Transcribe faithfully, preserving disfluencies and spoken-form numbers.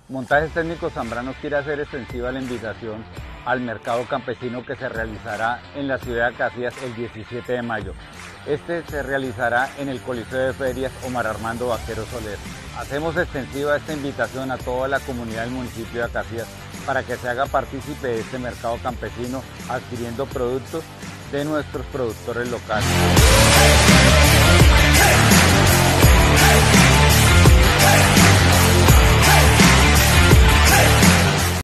Montajes Técnicos Zambrano quiere hacer extensiva la invitación al mercado campesino que se realizará en la ciudad de Casillas el diecisiete de mayo. Este se realizará en el Coliseo de Ferias Omar Armando Vaquero Soler. Hacemos extensiva esta invitación a toda la comunidad del municipio de Casillas para que se haga partícipe de este mercado campesino adquiriendo productos de nuestros productores locales.